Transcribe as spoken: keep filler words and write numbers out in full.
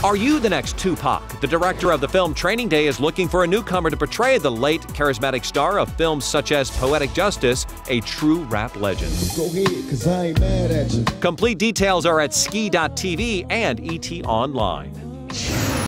Are you the next Tupac? The director of the film Training Day is looking for a newcomer to portray the late charismatic star of films such as Poetic Justice, a true rap legend. Go ahead, cause I ain't mad at you. Complete details are at ski dot T V and E T Online.